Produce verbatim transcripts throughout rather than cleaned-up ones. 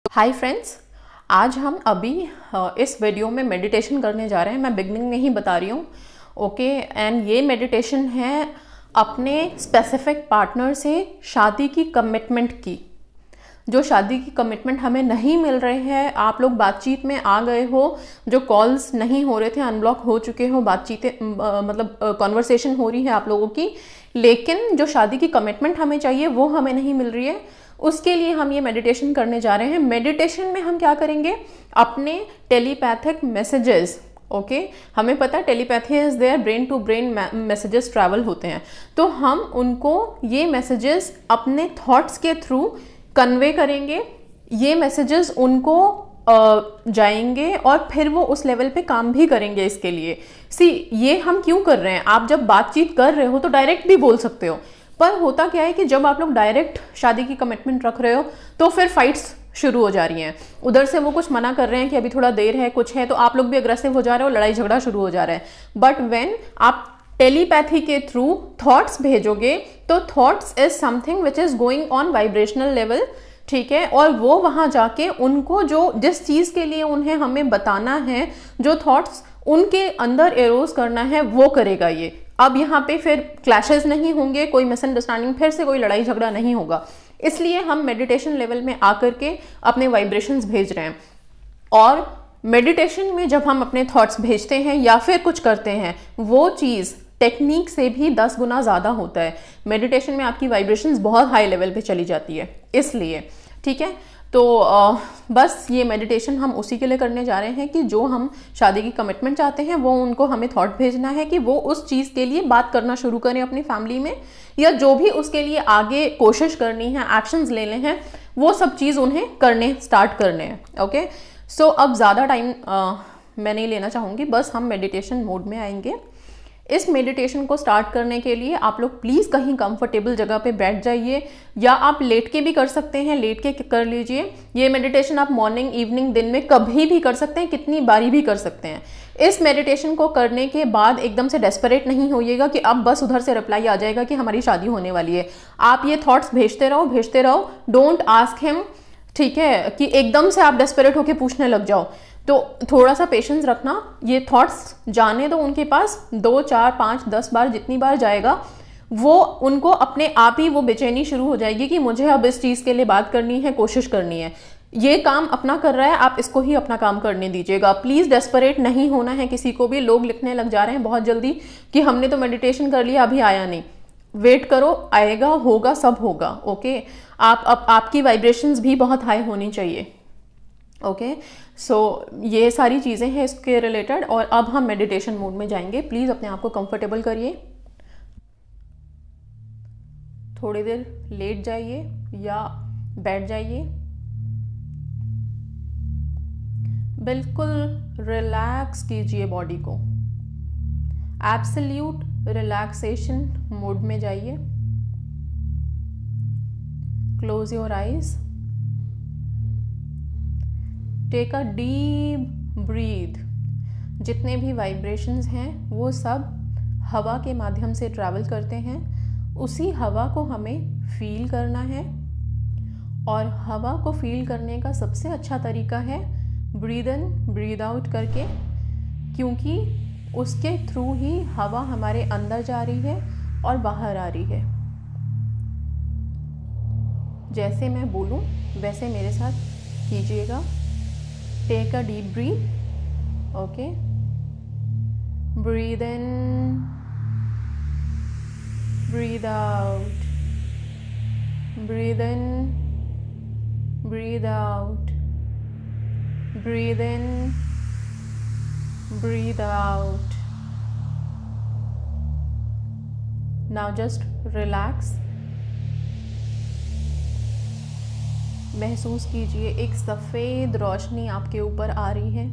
Hi friends, आज हम अभी इस वीडियो में मेडिटेशन करने जा रहे हैं। मैं बिगनिंग में ही बता रही हूँ, ओके। एंड ये मेडिटेशन है अपने स्पेसिफिक पार्टनर से शादी की कमिटमेंट की। जो शादी की कमिटमेंट हमें नहीं मिल रहे हैं, आप लोग बातचीत में आ गए हो, जो कॉल्स नहीं हो रहे थे अनब्लॉक हो चुके हो, बातचीतें मतलब कॉन्वर्सेशन हो रही है आप लोगों की, लेकिन जो शादी की कमिटमेंट हमें चाहिए वो हमें नहीं मिल रही है। उसके लिए हम ये मेडिटेशन करने जा रहे हैं। मेडिटेशन में हम क्या करेंगे, अपने टेलीपैथिक मैसेजेस, ओके okay? हमें पता है telepathy is there, brain to brain messages travel होते हैं, तो हम उनको ये मैसेजेस अपने थॉट्स के थ्रू कन्वे करेंगे। ये मैसेजेस उनको uh, जाएंगे और फिर वो उस लेवल पे काम भी करेंगे। इसके लिए सी ये हम क्यों कर रहे हैं, आप जब बातचीत कर रहे हो तो डायरेक्ट भी बोल सकते हो, पर होता क्या है कि जब आप लोग डायरेक्ट शादी की कमिटमेंट रख रहे हो तो फिर फाइट्स शुरू हो जा रही हैं। उधर से वो कुछ मना कर रहे हैं कि अभी थोड़ा देर है, कुछ है, तो आप लोग भी अग्रेसिव हो जा रहे हो, लड़ाई झगड़ा शुरू हो जा रहा है। बट व्हेन आप टेलीपैथी के थ्रू थॉट्स भेजोगे तो thoughts is something which is going on vibrational level, ठीक है, और वो वहां जाके उनको जो जिस चीज के लिए उन्हें हमें बताना है, जो थॉट्स उनके अंदर एरोज करना है, वो करेगा ये। अब यहाँ पे फिर क्लैशेस नहीं होंगे, कोई मिसअंडरस्टैंडिंग, फिर से कोई लड़ाई झगड़ा नहीं होगा। इसलिए हम मेडिटेशन लेवल में आकर के अपने वाइब्रेशंस भेज रहे हैं। और मेडिटेशन में जब हम अपने थॉट्स भेजते हैं या फिर कुछ करते हैं, वो चीज़ टेक्निक से भी दस गुना ज़्यादा होता है। मेडिटेशन में आपकी वाइब्रेशंस बहुत हाई लेवल पे चली जाती है, इसलिए, ठीक है। तो आ, बस ये मेडिटेशन हम उसी के लिए करने जा रहे हैं कि जो हम शादी की कमिटमेंट चाहते हैं वो उनको हमें थॉट भेजना है कि वो उस चीज़ के लिए बात करना शुरू करें अपनी फैमिली में, या जो भी उसके लिए आगे कोशिश करनी है, एक्शंस लेने हैं, वो सब चीज़ उन्हें करने स्टार्ट करने हैं, ओके। सो अब ज़्यादा टाइम मैं नहीं लेना चाहूँगी, बस हम मेडिटेशन मोड में आएंगे। इस मेडिटेशन को स्टार्ट करने के लिए आप लोग प्लीज़ कहीं कंफर्टेबल जगह पे बैठ जाइए, या आप लेट के भी कर सकते हैं, लेट के कर लीजिए। ये मेडिटेशन आप मॉर्निंग, इवनिंग, दिन में कभी भी कर सकते हैं, कितनी बारी भी कर सकते हैं। इस मेडिटेशन को करने के बाद एकदम से डेस्परेट नहीं होइएगा कि अब बस उधर से रिप्लाई आ जाएगा कि हमारी शादी होने वाली है। आप ये थॉट्स भेजते रहो भेजते रहो, डोंट आस्क हिम, ठीक है, कि एकदम से आप डेस्परेट होकर पूछने लग जाओ। तो थोड़ा सा पेशेंस रखना, ये थॉट्स जाने दो उनके पास, दो चार पाँच दस बार, जितनी बार जाएगा वो उनको अपने आप ही वो बेचैनी शुरू हो जाएगी कि मुझे अब इस चीज़ के लिए बात करनी है, कोशिश करनी है। ये काम अपना कर रहा है, आप इसको ही अपना काम करने दीजिएगा। प्लीज़ डेस्परेट नहीं होना है किसी को भी। लोग लिखने लग जा रहे हैं बहुत जल्दी कि हमने तो मेडिटेशन कर लिया, अभी आया नहीं। वेट करो, आएगा, होगा, सब होगा, ओके। आप, आप आपकी वाइब्रेशंस भी बहुत हाई होनी चाहिए, ओके। सो ये सारी चीज़ें हैं इसके रिलेटेड। और अब हम मेडिटेशन मोड में जाएंगे। प्लीज़ अपने आप को कंफर्टेबल करिए, थोड़ी देर लेट जाइए या बैठ जाइए, बिल्कुल रिलैक्स कीजिए बॉडी को। एब्सोल्यूट रिलैक्सेशन मोड में जाइए। Close your eyes, take a deep breath. जितने भी वाइब्रेशंस हैं वो सब हवा के माध्यम से ट्रैवल करते हैं, उसी हवा को हमें फील करना है। और हवा को फील करने का सबसे अच्छा तरीका है ब्रीद इन ब्रीद आउट करके, क्योंकि उसके थ्रू ही हवा हमारे अंदर जा रही है और बाहर आ रही है। जैसे मैं बोलूं वैसे मेरे साथ कीजिएगा। Take a deep breath, okay. Breathe in, breathe out, breathe in, breathe out, breathe in, breathe out. Now just relax. महसूस कीजिए एक सफ़ेद रोशनी आपके ऊपर आ रही है।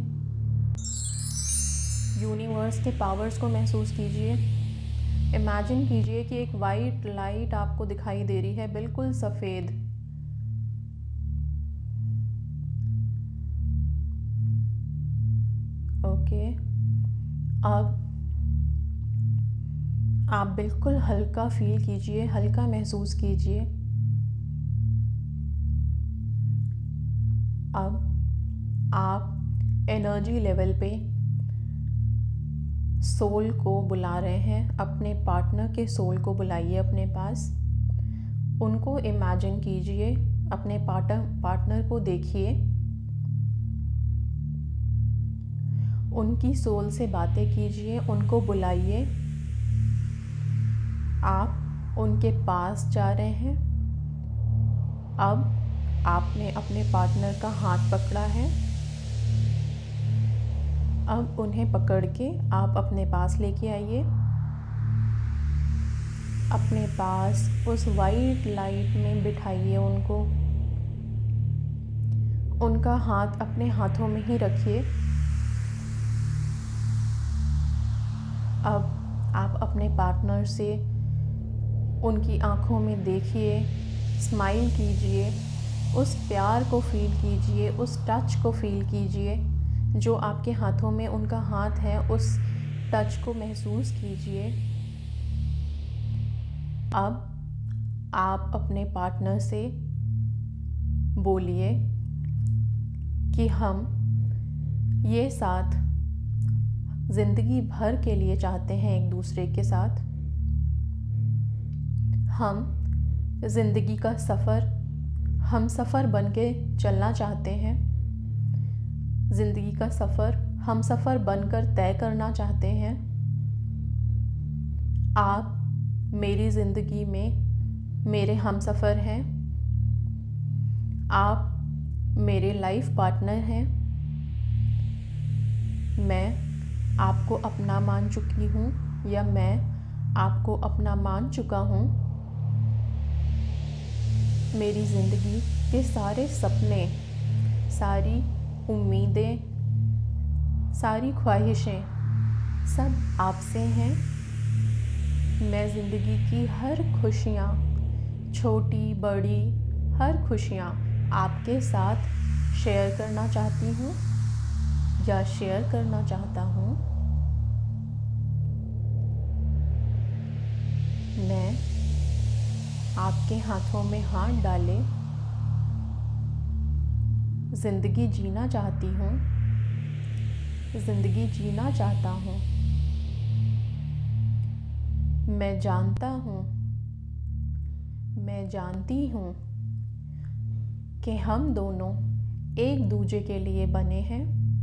यूनिवर्स के पावर्स को महसूस कीजिए। इमेजिन कीजिए कि एक वाइट लाइट आपको दिखाई दे रही है, बिल्कुल सफ़ेद। ओके, अब आप बिल्कुल हल्का फील कीजिए, हल्का महसूस कीजिए। अब आप एनर्जी लेवल पे सोल को बुला रहे हैं, अपने पार्टनर के सोल को बुलाइए अपने पास। उनको इमेजिन कीजिए, अपने पार्टनर पार्टनर को देखिए, उनकी सोल से बातें कीजिए, उनको बुलाइए। आप उनके पास जा रहे हैं। अब आपने अपने पार्टनर का हाथ पकड़ा है। अब उन्हें पकड़ के आप अपने पास लेके आइए। अपने पास उस वाइट लाइट में बिठाइए उनको। उनका हाथ अपने हाथों में ही रखिए। अब आप अपने पार्टनर से उनकी आँखों में देखिए, स्माइल कीजिए, उस प्यार को फील कीजिए, उस टच को फील कीजिए। जो आपके हाथों में उनका हाथ है, उस टच को महसूस कीजिए। अब आप अपने पार्टनर से बोलिए कि हम ये साथ ज़िंदगी भर के लिए चाहते हैं एक दूसरे के साथ। हम ज़िंदगी का सफ़र हम सफ़र बन के चलना चाहते हैं। ज़िंदगी का सफ़र हम सफ़र बनकर तय करना चाहते हैं। आप मेरी ज़िंदगी में मेरे हमसफ़र हैं। आप मेरे लाइफ पार्टनर हैं। मैं आपको अपना मान चुकी हूँ या मैं आपको अपना मान चुका हूँ। मेरी ज़िंदगी के सारे सपने, सारी उम्मीदें, सारी ख्वाहिशें सब आपसे हैं। मैं ज़िंदगी की हर खुशियाँ, छोटी बड़ी हर खुशियाँ आपके साथ शेयर करना चाहती हूँ या शेयर करना चाहता हूँ। मैं आपके हाथों में हाथ डाले ज़िंदगी जीना चाहती हूँ, ज़िंदगी जीना चाहता हूँ। मैं जानता हूँ, मैं जानती हूँ कि हम दोनों एक दूसरे के लिए बने हैं।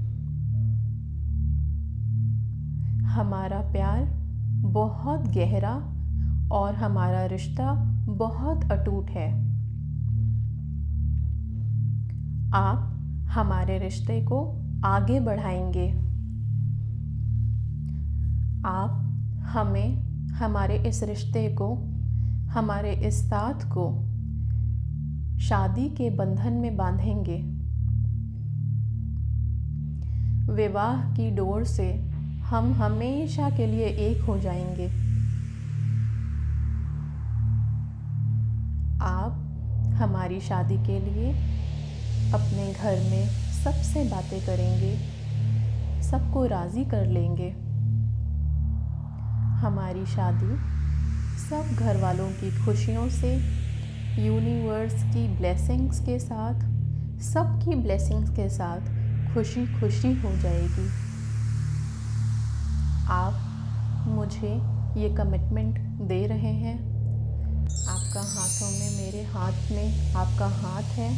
हमारा प्यार बहुत गहरा और हमारा रिश्ता बहुत अटूट है। आप हमारे रिश्ते को आगे बढ़ाएंगे। आप हमें, हमारे इस रिश्ते को, हमारे इस साथ को शादी के बंधन में बांधेंगे। विवाह की डोर से हम हमेशा के लिए एक हो जाएंगे। आप हमारी शादी के लिए अपने घर में सबसे बातें करेंगे, सबको राज़ी कर लेंगे। हमारी शादी सब घर वालों की खुशियों से, यूनिवर्स की ब्लेसिंग्स के साथ, सबकी ब्लेसिंग्स के साथ खुशी खुशी हो जाएगी। आप मुझे ये कमिटमेंट दे रहे हैं। आपका हाथों में, मेरे हाथ में आपका हाथ है।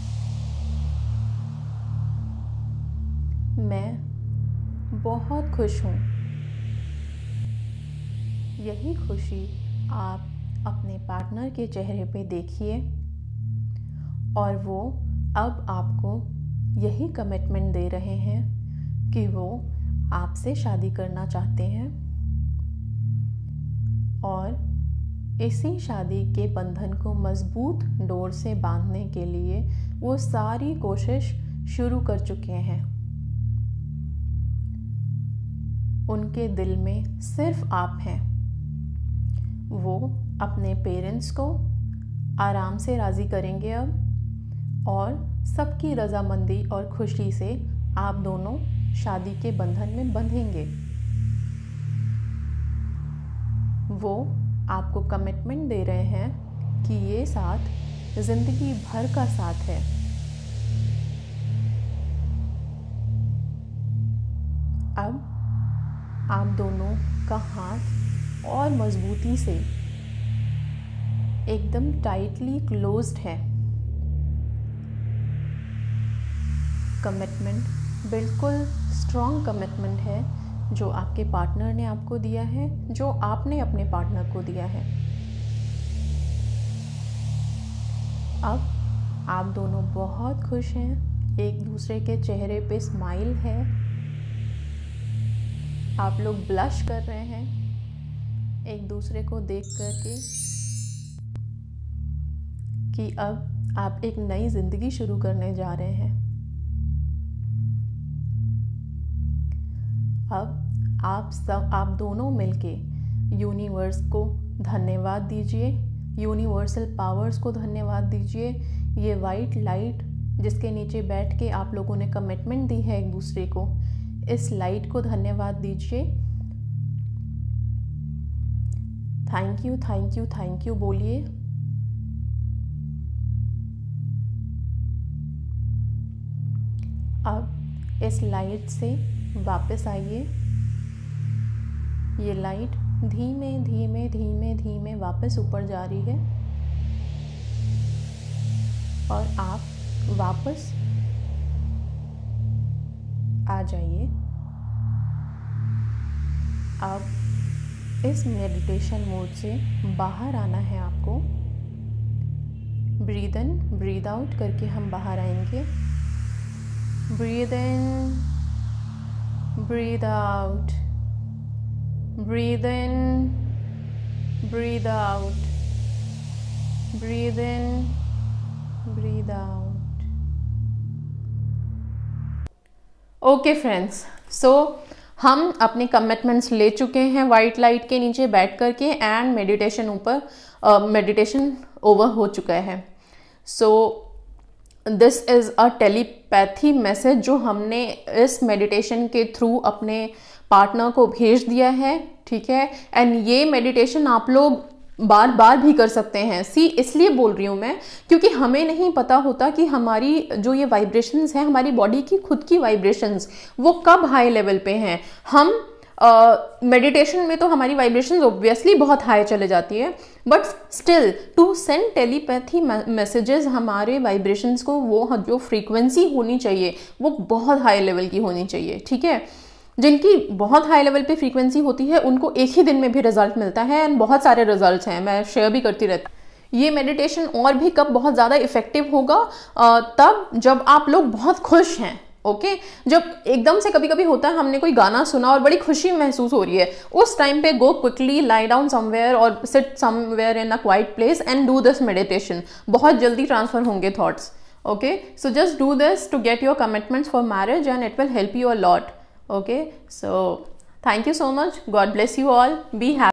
मैं बहुत खुश हूँ। यही खुशी आप अपने पार्टनर के चेहरे पे देखिए और वो अब आपको यही कमिटमेंट दे रहे हैं कि वो आपसे शादी करना चाहते हैं और इसी शादी के बंधन को मजबूत डोर से बांधने के लिए वो सारी कोशिश शुरू कर चुके हैं। उनके दिल में सिर्फ आप हैं। वो अपने पेरेंट्स को आराम से राज़ी करेंगे अब और सबकी रज़ामंदी और खुशी से आप दोनों शादी के बंधन में बंधेंगे। वो आपको कमिटमेंट दे रहे हैं कि ये साथ ज़िंदगी भर का साथ है। आप दोनों का हाथ और मजबूती से एकदम टाइटली क्लोज्ड है। कमिटमेंट बिल्कुल स्ट्रॉन्ग कमिटमेंट है जो आपके पार्टनर ने आपको दिया है, जो आपने अपने पार्टनर को दिया है। अब आप दोनों बहुत खुश हैं, एक दूसरे के चेहरे पे स्माइल है, आप लोग ब्लश कर रहे हैं एक दूसरे को देख करके कि अब आप एक नई ज़िंदगी शुरू करने जा रहे हैं। अब आप सब आप दोनों मिलके यूनिवर्स को धन्यवाद दीजिए, यूनिवर्सल पावर्स को धन्यवाद दीजिए। ये वाइट लाइट जिसके नीचे बैठ के आप लोगों ने कमिटमेंट दी है एक दूसरे को, इस लाइट को धन्यवाद दीजिए। Thank you thank you thank you बोलिए। अब इस लाइट से वापस आइए। ये लाइट धीमे धीमे धीमे धीमे वापस ऊपर जा रही है और आप वापस आ जाइए। अब इस मेडिटेशन मोड से बाहर आना है आपको। ब्रीद इन ब्रीद आउट करके हम बाहर आएंगे। Breathe in breathe out, breathe in breathe out, breathe in breathe out. Okay friends, so हम अपने कमिटमेंट्स ले चुके हैं वाइट लाइट के नीचे बैठ करके एंड मेडिटेशन ऊपर मेडिटेशन ओवर हो चुका है। So this is a telepathy message जो हमने इस मेडिटेशन के थ्रू अपने पार्टनर को भेज दिया है, ठीक है। एंड ये मेडिटेशन आप लोग बार बार भी कर सकते हैं। सी इसलिए बोल रही हूँ मैं क्योंकि हमें नहीं पता होता कि हमारी जो ये वाइब्रेशंस हैं, हमारी बॉडी की खुद की वाइब्रेशंस वो कब हाई लेवल पे हैं। हम मेडिटेशन uh, में तो हमारी वाइब्रेशंस ऑब्वियसली बहुत हाई चले जाती है, but still to send telepathy messages हमारे वाइब्रेशंस को वो जो फ्रीक्वेंसी होनी चाहिए वो बहुत हाई लेवल की होनी चाहिए, ठीक है। जिनकी बहुत हाई लेवल पे फ्रीक्वेंसी होती है उनको एक ही दिन में भी रिजल्ट मिलता है एंड बहुत सारे रिजल्ट्स हैं, मैं शेयर भी करती रहती। ये मेडिटेशन और भी कब बहुत ज़्यादा इफेक्टिव होगा, तब जब आप लोग बहुत खुश हैं, ओके okay? जब एकदम से कभी कभी होता है हमने कोई गाना सुना और बड़ी खुशी महसूस हो रही है, उस टाइम पे go quickly lie down somewhere और sit somewhere in a quiet place and do this meditation. बहुत जल्दी ट्रांसफर होंगे thoughts, okay. So just do this to get your commitments for marriage and it will help you a lot, okay। So thank you so much, God bless you all, be happy।